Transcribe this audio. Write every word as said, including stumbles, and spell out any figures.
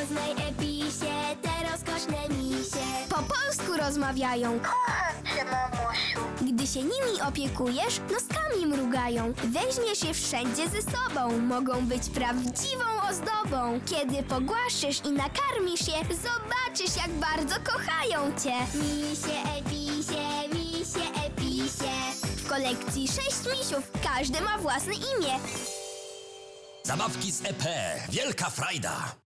Poznaj Episie, te rozkoszne misie. Po polsku rozmawiają. Kocham cię, mamusiu. Gdy się nimi opiekujesz, noskami mrugają. Weźmiesz je wszędzie ze sobą, mogą być prawdziwą ozdobą. Kiedy pogłaszczysz i nakarmisz je, zobaczysz, jak bardzo kochają cię. Misie, Episie, misie, Episie. W kolekcji sześć misiów, każdy ma własne imię. Zabawki z E P. Wielka frajda.